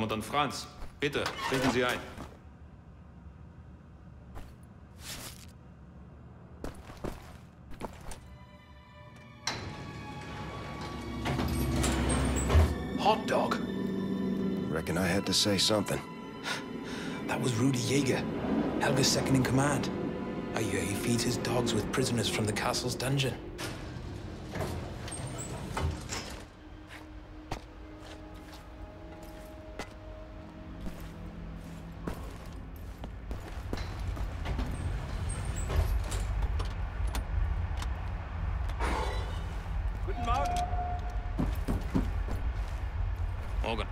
Kommandant Franz, bitte, treten Sie ein. Hot dog. Reckon I had to say something. That was Rudy Jaeger, Helga's second in command. I hear he feeds his dogs with prisoners from the castle's dungeon. Guten Morgen. Morgen.